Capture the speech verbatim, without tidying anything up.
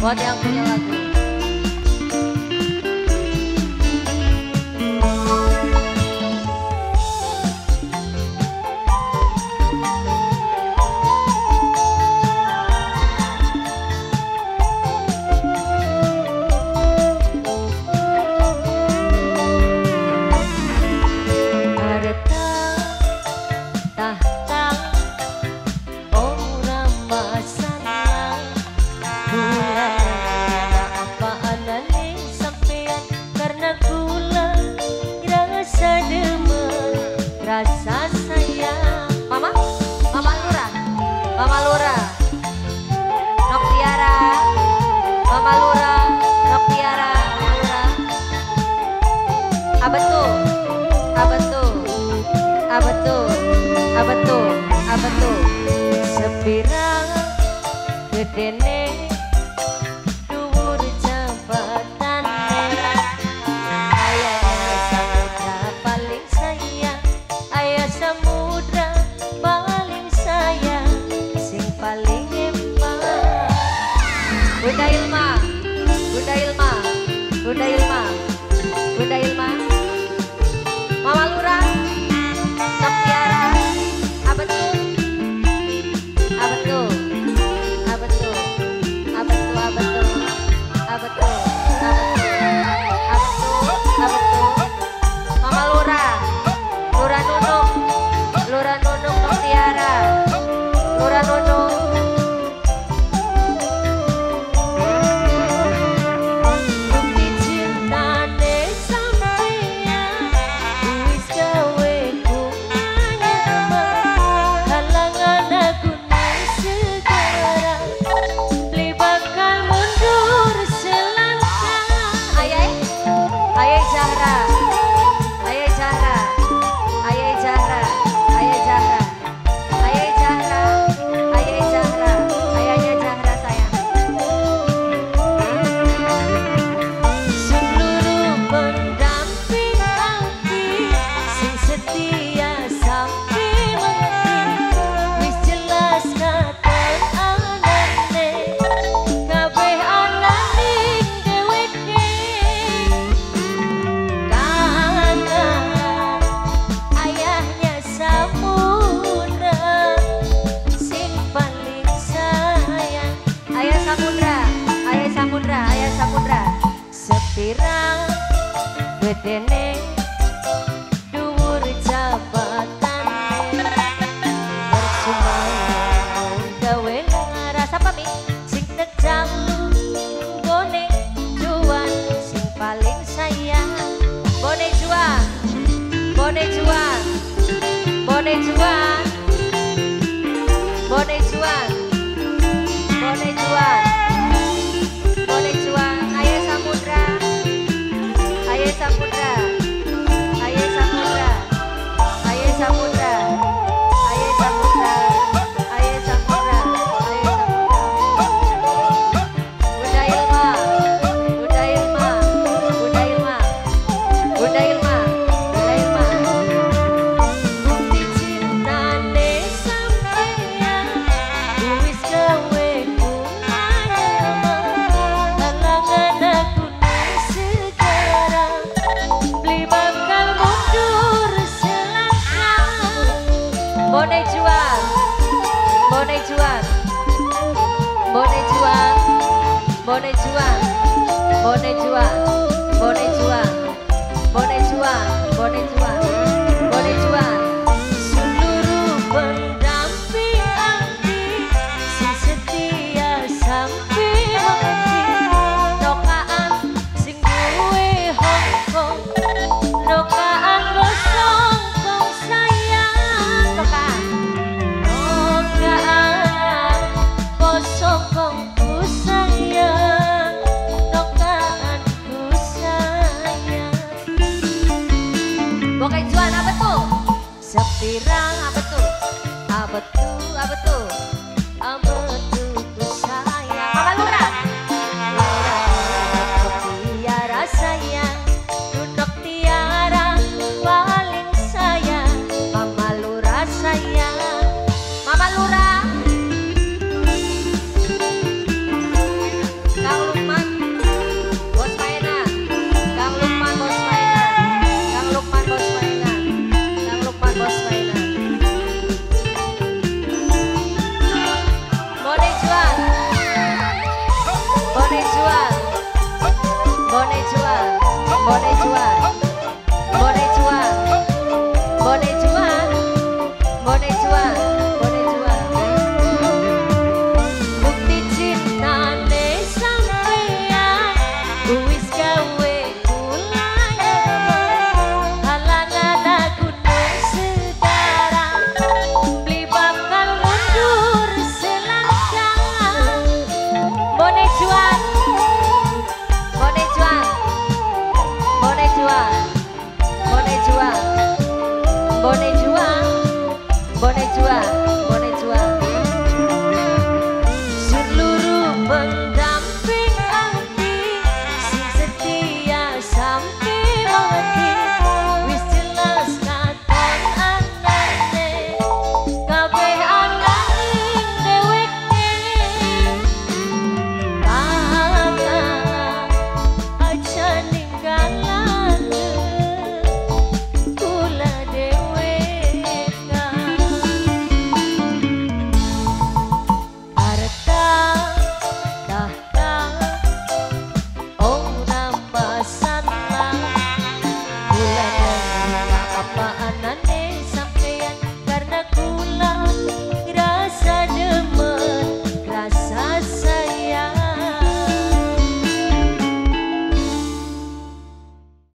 buat yang punya lagu. Rasa sayang Mama, Mama Lura, Mama Lura Nok Tiara, Mama Lura, Nok Tiara, Mama Lura. Apa tuh? Apa tuh? Apa tuh? Apa tuh? Apa tuh? Sepirang gedene dhuwur jabatane, ayah samudra paling sayang, ayah samudra paling sayang, sing paling hebat. Bunda Ilma, Bunda Ilma, Bunda Ilma, Bunda Ilma, Mama Lura, Nok Tiara. Apa tuh? Apa tuh? Apa tuh? Apa tuh? Apa tuh? Apa tuh? Apa tuh? Apa tuh? Apa tuh? Mama Lura, Lura Nunung, Lura Nunung Nok Tiara, Lura Nunung. Bukti cintane sampeyan wis gawe ku anyar, halangan aku nang segera beli bakal mundur selangkah. Ayai, ayai Zahra, ayai Zahra, ayai Zahra, ayai Zahra, ayai Zahra, ayai Zahra, ayahnya Zahra sayang. Seluruh pendamping hati sing setia sampai mati, wis jelas katon anane kabeh ana ning dheweke. Karena ayahnya Samudra sing paling sayang, ayah Samudra, ayah Samudra, ayah Samudra. Sepirang gedene dhuwur jabatane, percuma gawe ngaras apa mi sing terjang bone juan sing paling sayang. Bone juan, bone juan, bone juan, bone juan, bone juan, bone juan. Ayah Samudra, ayah Samudra, ayah Samudra, ayah Samudra, ayah Samudra, ayah Samudra, ayah Samudra. Bunda Ilma, Bunda Ilma, Bunda Ilma, Bunda Ilma, Bunda Ilma. Bukti cintane sampeyan wis gawe ku anyar, halangan aku nang segera beli bakal mundur selangkah. Bone juang, bone juang, bone juang, bone juang, bone juang, bone juang, bone juang, bone juang, bone juang. Seluruh pendamping hati sing setia sampai mati, nokaan sing duwe Hongkong, nokaan gosong kong sayang, nokaan, nokaan gosong kong ku sayang, nokaan ku sayang. Oke Juan, apa tuh? Sepirang apa tuh? Apa tuh? Apa tuh? Apa tuh ku sayang. Mama Lura, Lura Nok Tiara sayang, Nok Tiara paling sayang, Mama Lura sayang, Mama Lura. Kang apaanan